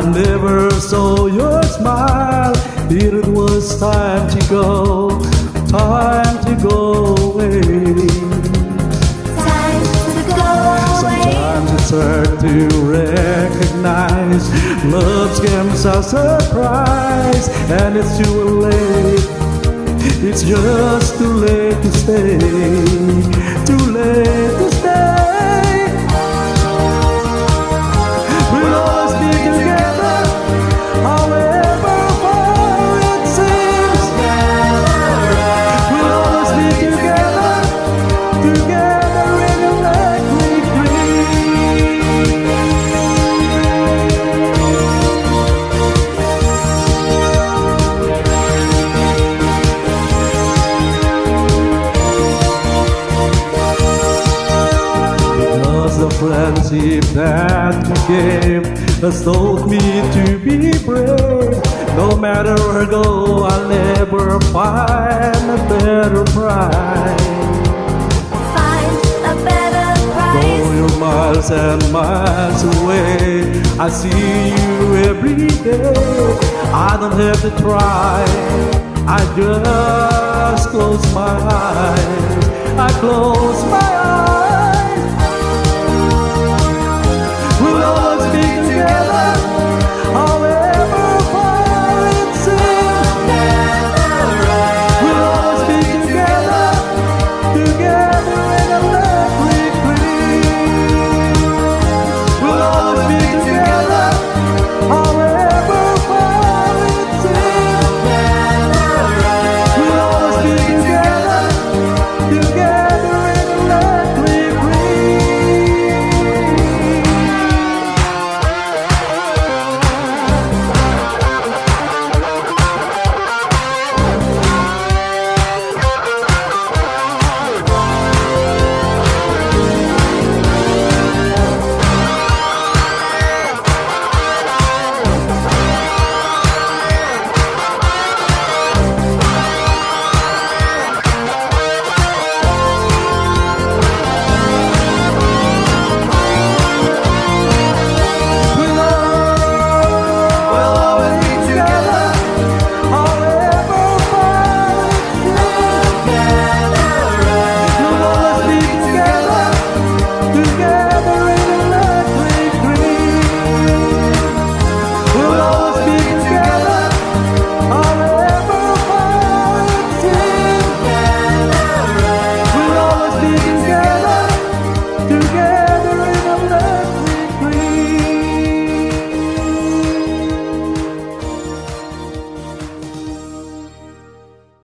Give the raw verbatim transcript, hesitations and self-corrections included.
never saw your smile. It was time to go, time to go away. Time to go away. Sometimes it's hard to recognize love's games are surprise, and it's too late. It's just too late to stay, too late to stay. We'll always be together, however far it seems. We'll always be together, together in a electric dream. The friendship that you gave has taught me to be brave. No matter where I go, I'll never find a better prize. Find a better prize. Though you're miles and miles away, I see you every day. I don't have to try, I just close my eyes. I close my eyes.